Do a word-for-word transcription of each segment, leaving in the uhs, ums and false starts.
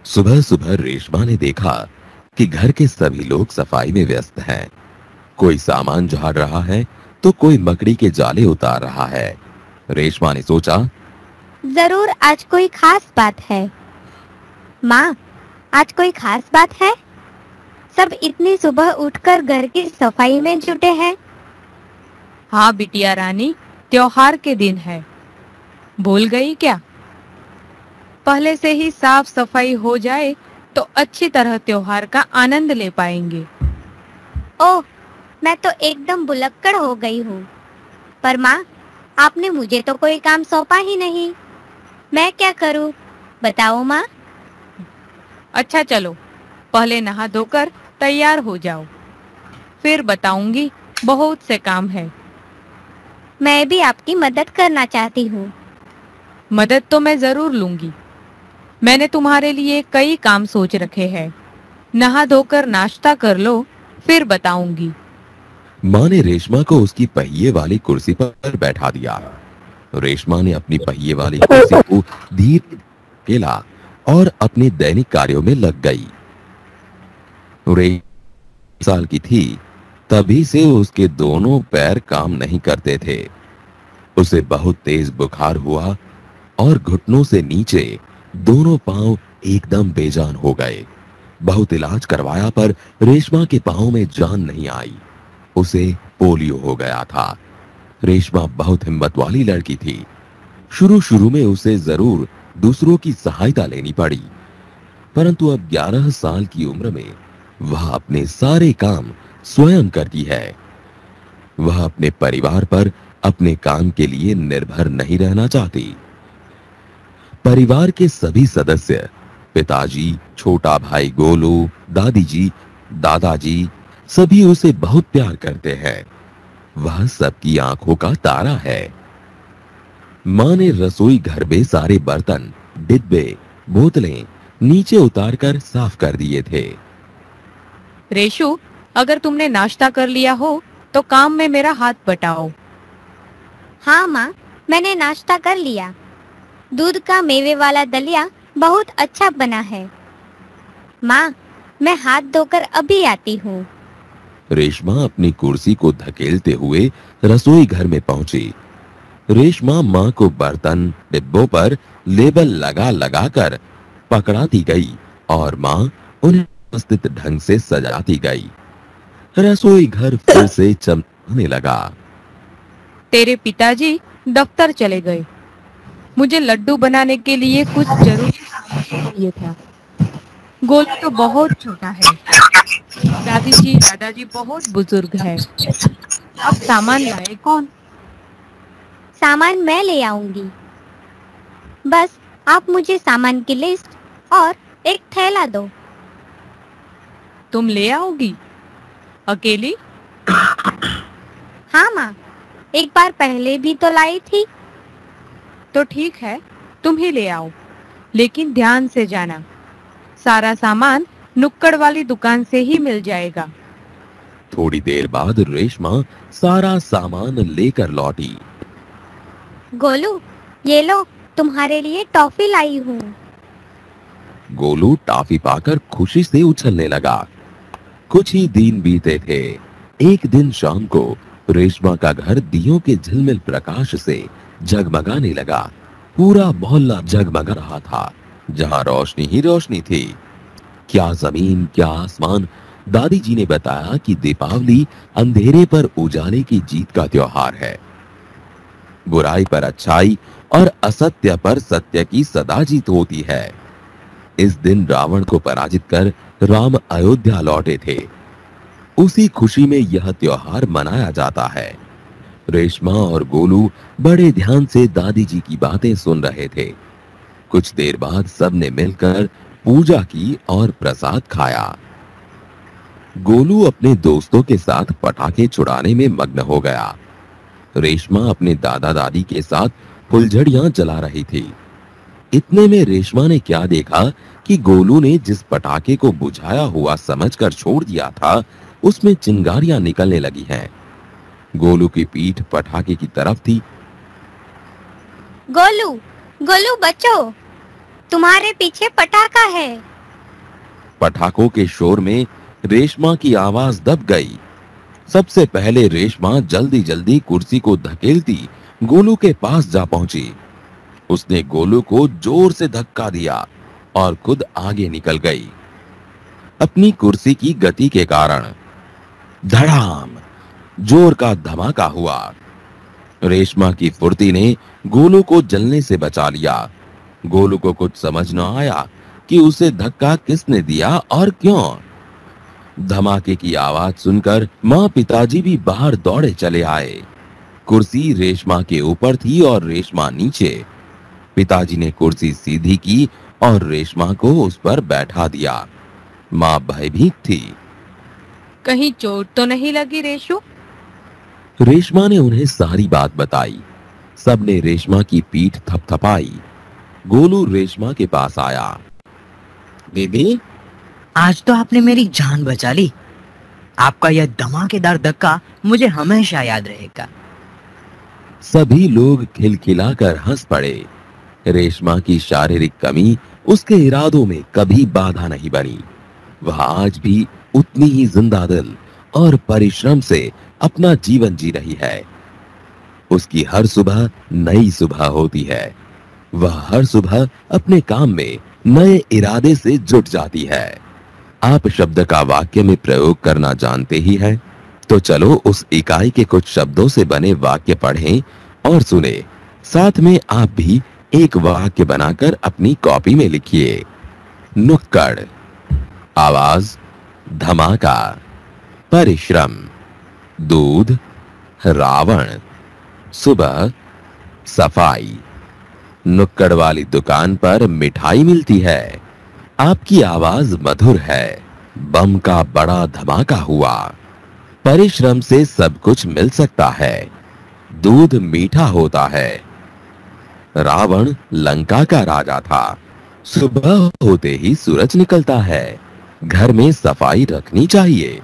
सुबह सुबह रेशमा ने देखा कि घर के सभी लोग सफाई में व्यस्त हैं। कोई सामान झाड़ रहा है तो कोई मकड़ी के जाले उतार रहा है। रेशमा ने सोचा, जरूर आज कोई खास बात है। माँ, आज कोई खास बात है? सब इतनी सुबह उठकर घर की सफाई में जुटे हैं। हाँ बिटिया रानी, त्योहार के दिन है। भूल गई क्या? पहले से ही साफ सफाई हो जाए तो अच्छी तरह त्योहार का आनंद ले पाएंगे। ओह, मैं तो एकदम भुलक्कड़ हो गई हूँ। पर माँ, आपने मुझे तो कोई काम सौंपा ही नहीं। मैं क्या करूँ, बताओ माँ। अच्छा चलो, पहले नहा धोकर तैयार हो जाओ, फिर बताऊंगी। बहुत से काम है। मैं भी आपकी मदद करना चाहती हूँ। मदद तो मैं जरूर लूंगी। मैंने तुम्हारे लिए कई काम सोच रखे हैं। नहा धोकर नाश्ता कर लो, फिर बताऊंगी। माँ ने रेशमा को उसकी पहिए वाली कुर्सी पर बैठा दिया। रेशमा ने अपनी पहिए वाली कुर्सी को धीरे अकेला और अपने दैनिक कार्यों में लग गई। रेशमा साल की थी, तभी से उसके दोनों पैर काम नहीं करते थे। उसे बहुत तेज बुखार हुआ और घुटनों से नीचे दोनों पांव एकदम बेजान हो गए। बहुत इलाज करवाया पर रेशमा के पांव में जान नहीं आई। उसे पोलियो हो गया था। रेशमा बहुत हिम्मत वाली लड़की थी। शुरू शुरू में उसे जरूर दूसरों की सहायता लेनी पड़ी, परंतु अब ग्यारह साल की उम्र में वह अपने सारे काम स्वयं करती है। वह अपने परिवार पर अपने काम के लिए निर्भर नहीं रहना चाहती। परिवार के सभी सदस्य, पिताजी, छोटा भाई गोलू, दादी जी, दादाजी, सभी उसे बहुत प्यार करते हैं। वह सबकी आंखों का तारा है। माँ ने रसोई घर में सारे बर्तन, डिब्बे, बोतलें नीचे उतारकर साफ कर दिए थे। रेशु, अगर तुमने नाश्ता कर लिया हो तो काम में मेरा हाथ बटाओ। हाँ माँ, मैंने नाश्ता कर लिया। दूध का मेवे वाला दलिया बहुत अच्छा बना है। माँ, मैं हाथ धोकर अभी आती हूँ। रेशमा अपनी कुर्सी को धकेलते हुए रसोई घर में पहुंची। रेशमा माँ को बर्तन, डिब्बों पर लेबल लगा लगा कर पकड़ाती गई और माँ उन्हें व्यवस्थित ढंग से सजाती गई। रसोई घर फिर से चमकने लगा। तेरे पिताजी दफ्तर चले गए। मुझे लड्डू बनाने के लिए कुछ जरूरी सामान चाहिए था। गोलू तो बहुत छोटा है। दादी जी, दादाजी बहुत बुजुर्ग है। अब सामान लाए कौन? सामान मैं ले आऊंगी। बस आप मुझे सामान की लिस्ट और एक थैला दो। तुम ले आओगी अकेली? हाँ माँ, एक बार पहले भी तो लाई थी। तो ठीक है, तुम ही ले आओ, लेकिन ध्यान से जाना। सारा सामान नुक्कड़ वाली दुकान से ही मिल जाएगा। थोड़ी देर बाद रेशमा सारा सामान लेकर लौटी। गोलू, ये लो, तुम्हारे लिए टॉफी लाई हूँ। गोलू टॉफी पाकर खुशी से उछलने लगा। कुछ ही दिन बीते थे। एक दिन शाम को रेशमा का घर दियों के झिलमिल प्रकाश से जगमगाने लगा। पूरा मोहल्ला जगमगा रहा था। जहां रोशनी ही रोशनी थी। क्या जमीन, क्या आसमान। दादी जी ने बताया कि दीपावली अंधेरे पर उजाले की जीत का त्योहार है। बुराई पर अच्छाई और असत्य पर सत्य की सदा जीत होती है। इस दिन रावण को पराजित कर राम अयोध्या लौटे थे। उसी खुशी में यह त्योहार मनाया जाता है। रेशमा और गोलू बड़े ध्यान से दादी जी की बातें सुन रहे थे। कुछ देर बाद सबने मिलकर पूजा की और प्रसाद खाया। गोलू अपने दोस्तों के साथ पटाखे छुड़ाने में मग्न हो गया। रेशमा अपने दादा दादी के साथ फुलझड़ियां जला रही थी। इतने में रेशमा ने क्या देखा कि गोलू ने जिस पटाखे को बुझाया हुआ समझकर छोड़ दिया था, उसमें चिंगारियां निकलने लगी हैं। गोलू की पीठ पटाखे की तरफ थी। गोलू, गोलू बच्चों, तुम्हारे पीछे पटाखा है। पटाखों के शोर में रेशमा की आवाज दब गई। सबसे पहले रेशमा जल्दी जल्दी कुर्सी को धकेलती गोलू के पास जा पहुंची। उसने गोलू को जोर से धक्का दिया और खुद आगे निकल गई। अपनी कुर्सी की गति के कारण धड़ाम जोर का धमाका हुआ। रेशमा की फुर्ती ने गोलू को जलने से बचा लिया। गोलू को कुछ समझ न आया कि उसे धक्का किसने दिया और क्यों। धमाके की आवाज सुनकर माँ पिताजी भी बाहर दौड़े चले आए। कुर्सी रेशमा के ऊपर थी और रेशमा नीचे। पिताजी ने कुर्सी सीधी की और रेशमा को उस पर बैठा दिया। माँ भयभीत थी। कहीं चोट तो नहीं लगी रेशु? रेशमा ने उन्हें सारी बात बताई। सबने रेशमा की पीठ थपथपाई। गोलू रेशमा के पास आया। बेबी, आज तो आपने मेरी जान बचा ली। आपका यह धमाकेदार धक्का मुझे हमेशा याद रहेगा। सभी लोग खिलखिलाकर हंस पड़े। रेशमा की शारीरिक कमी उसके इरादों में कभी बाधा नहीं बनी। वह आज भी उतनी ही जिंदा दिल और परिश्रम से अपना जीवन जी रही है। उसकी हर सुबह नई सुबह होती है। वह हर सुबह अपने काम में नए इरादे से जुट जाती है। आप शब्द का वाक्य में प्रयोग करना जानते ही हैं, तो चलो उस इकाई के कुछ शब्दों से बने वाक्य पढ़ें और सुने। साथ में आप भी एक वाक्य बनाकर अपनी कॉपी में लिखिए। नुक्कड़, आवाज, धमाका, परिश्रम, दूध, रावण, सुबह, सफाई। नुक्कड़ वाली दुकान पर मिठाई मिलती है। आपकी आवाज मधुर है। बम का बड़ा धमाका हुआ। परिश्रम से सब कुछ मिल सकता है। दूध मीठा होता है। रावण लंका का राजा था। सुबह होते ही सूरज निकलता है। घर में सफाई रखनी चाहिए।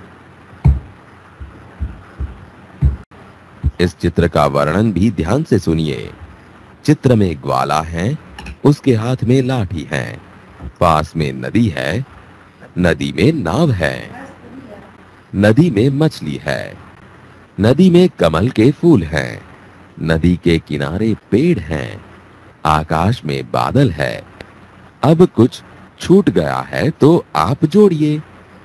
इस चित्र का वर्णन भी ध्यान से सुनिए। चित्र में ग्वाला है, उसके हाथ में लाठी है। पास में नदी है, नदी में नाव है। नदी में मछली है। नदी में कमल के फूल हैं। नदी के किनारे पेड़ हैं। आकाश में बादल है। अब कुछ छूट गया है तो आप जोड़िए।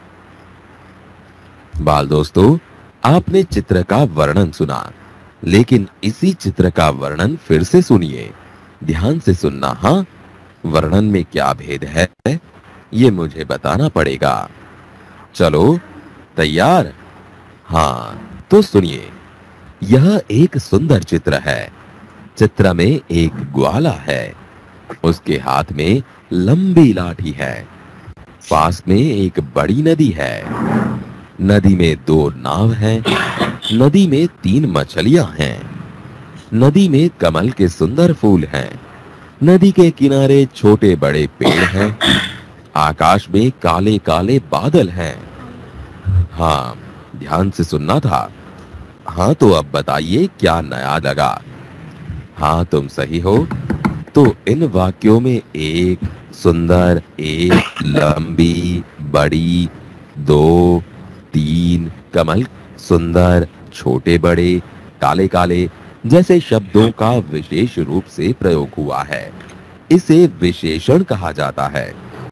बाल दोस्तों, आपने चित्र का वर्णन सुना, लेकिन इसी चित्र का वर्णन फिर से सुनिए। ध्यान से सुनना। हाँ, वर्णन में क्या भेद है ये मुझे बताना पड़ेगा। चलो, तैयार? हाँ, तो सुनिए। यह एक सुंदर चित्र है। चित्र में एक ग्वाला है। उसके हाथ में लंबी लाठी है। पास में एक बड़ी नदी है। नदी में दो नाव हैं। नदी में तीन मछलियां हैं। नदी में कमल के सुंदर फूल हैं। नदी के किनारे छोटे बड़े पेड़ हैं। आकाश में काले काले बादल हैं। हाँ, ध्यान से सुनना था। हाँ, तो अब बताइए क्या नया लगा? हाँ, तुम सही हो। तो इन वाक्यों में एक, सुंदर, एक, लंबी, बड़ी, दो, तीन, कमल, सुंदर, छोटे बड़े, काले काले जैसे शब्दों का विशेष रूप से प्रयोग हुआ है। इसे विशेषण कहा जाता है।